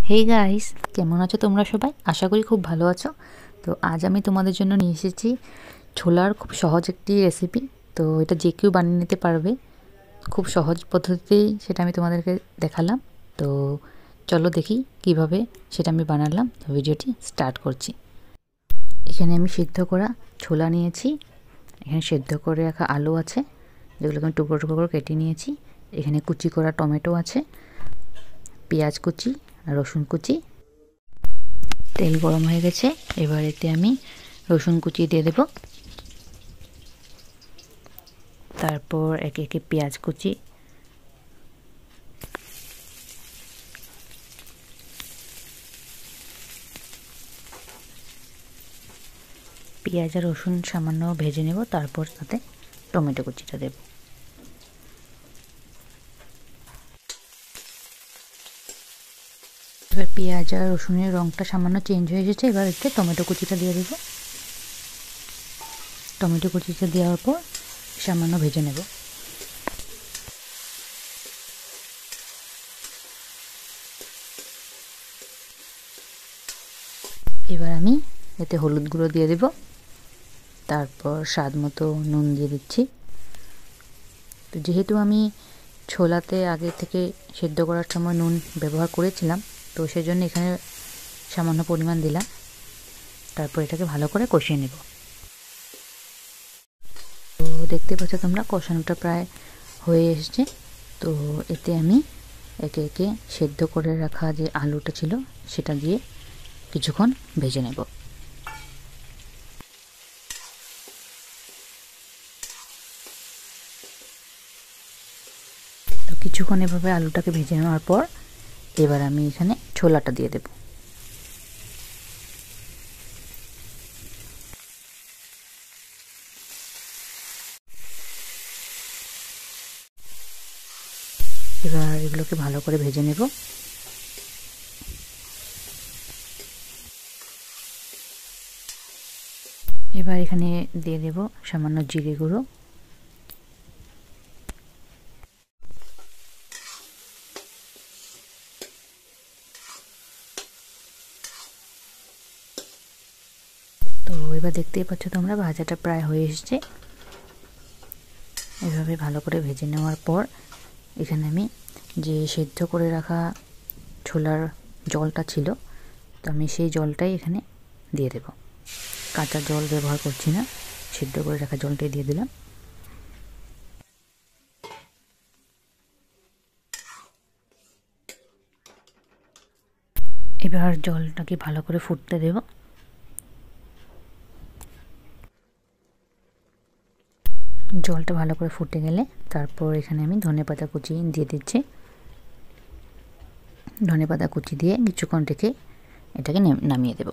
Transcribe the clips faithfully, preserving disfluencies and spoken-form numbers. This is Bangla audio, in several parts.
হেই গাইস, কেমন আছো তোমরা সবাই? আশা করি খুব ভালো আছো। তো আজ আমি তোমাদের জন্য নিয়ে এসেছি ছোলার খুব সহজ একটি রেসিপি। তো এটা যে কেউ বানিয়ে নিতে পারবে, খুব সহজ পদ্ধতিতেই সেটা আমি তোমাদেরকে দেখালাম। তো চলো দেখি কিভাবে সেটা আমি বানালাম। তো ভিডিওটি স্টার্ট করছি। এখানে আমি সিদ্ধ করা ছোলা নিয়েছি, এখানে সিদ্ধ করে রাখা আলু আছে যেগুলোকে আমি টুকরো টুকরো করে কেটে নিয়েছি, এখানে কুচি করা টমেটো আছে, পেঁয়াজ কুচি, রসুন কুচি। তেল গরম হয়ে গেছে, এবার এতে আমি রসুন কুচি দিয়ে দেব, তারপর একে একে পেঁয়াজ কুচি, পেঁয়াজ আর রসুন সামান্য ভেজে নেব, তারপর তাতে টমেটো কুচিটা দেব। এবার পেঁয়াজ আর রসুনের রঙটা সামান্য চেঞ্জ হয়ে এসেছে, এবার এতে টমেটো কুচিটা দিয়ে দেব। টমেটো কুচিটা দেওয়ার পর সামান্য ভেজে নেব। এবার আমি এতে হলুদ গুঁড়ো দিয়ে দেব, তারপর স্বাদ মতো নুন দিয়ে দিচ্ছি। তো যেহেতু আমি ছোলাতে আগে থেকে সেদ্ধ করার সময় নুন ব্যবহার করেছিলাম, তো সেজন্য এখানে সামান্য পরিমাণ দিলাম। তারপর এটাকে ভালো করে কষিয়ে নেব। তো দেখতে পাচ্ছ তোমরা, কষানোটা প্রায় হয়ে এসেছে। তো এতে আমি একে একে সেদ্ধ করে রাখা যে আলুটা ছিল সেটা দিয়ে কিছুক্ষণ ভেজে নেব। তো কিছুক্ষণ এভাবে আলুটাকে ভেজে নেওয়ার পর এবার আমি এখানে ছোলাটা দিয়ে দেব। এবার এগুলোকে ভালো করে ভেজে নেব। এবার এখানে দিয়ে দেব সামান্য জিরে গুঁড়ো, তো এবার দেখতেই পাচ্ছ তোমরা, ভাজাটা প্রায় হয়ে এসেছে। এভাবে ভালো করে ভেজে নেওয়ার পর এখানে আমি যে সেদ্ধ করে রাখা ছোলার জলটা ছিল, তো আমি সেই জলটাই এখানে দিয়ে দেব। কাঁচা জল ব্যবহার করছি না, সেদ্ধ করে রাখা জলটাই দিয়ে দিলাম। এবার জলটাকে ভালো করে ফুটতে দেব। জলটা ভালো করে ফুটে গেলে তারপর এখানে আমি ধনেপাতা কুচি দিয়ে দিচ্ছি। ধনেপাতা কুচি দিয়ে কিছুক্ষণ রেখে এটাকে নামিয়ে দেব।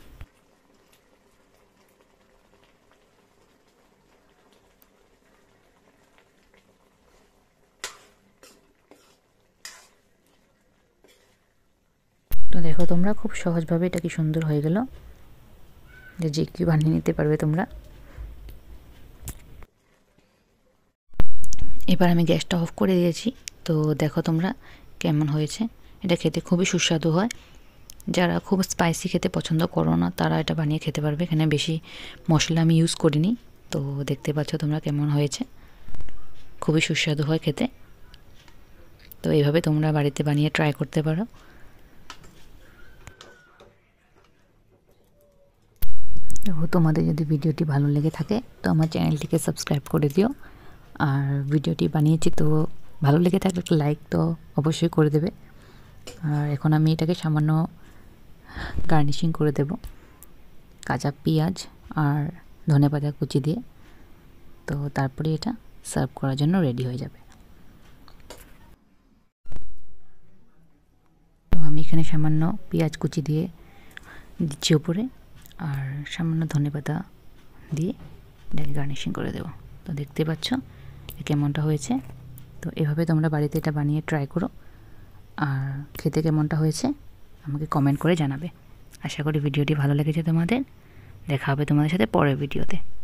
তো দেখো তোমরা, খুব সহজভাবে এটা কি সুন্দর হয়ে গেল, যে যে কি বানিয়ে নিতে পারবে তোমরা। এবার আমি গ্যাসটা অফ করে দিয়েছি। তো দেখো তোমরা কেমন হয়েছে। এটা খেতে খুবই সুস্বাদু হয়। যারা খুব স্পাইসি খেতে পছন্দ করো না তারা এটা বানিয়ে খেতে পারবে। এখানে বেশি মশলা আমি ইউজ করিনি। তো দেখতে পাচ্ছ তোমরা কেমন হয়েছে, খুবই সুস্বাদু হয় খেতে। তো এইভাবে তোমরা বাড়িতে বানিয়ে ট্রাই করতে পারো। তো তোমাদের যদি ভিডিওটি ভালো লেগে থাকে তো আমার চ্যানেলটিকে সাবস্ক্রাইব করে দিও। আর ভিডিওটি বানিয়েছি তো ভালো লেগে থাকলে একটা লাইক তো অবশ্যই করে দেবে। আর এখন আমি এটাকে সামান্য গার্নিশিং করে দেব কাঁচা পেঁয়াজ আর ধনেপাতা কুচি দিয়ে। তো তারপরে এটা সার্ভ করার জন্য রেডি হয়ে যাবে। তো আমি এখানে সামান্য পেঁয়াজ কুচি দিয়ে দিচ্ছি উপরে, আর সামান্য ধনেপাতা দিয়ে এটাকে গার্নিশিং করে দেব। তো দেখতে পাচ্ছ কেমনটা হয়েছে। তো এভাবে তোমরা বাড়িতে এটা বানিয়ে ট্রাই করো, আর খেতে কেমনটা হয়েছে আমাকে কমেন্ট করে জানাবে। আশা করি ভিডিওটি ভালো লেগেছে তোমাদের। দেখা হবে তোমাদের সাথে পরের ভিডিওতে।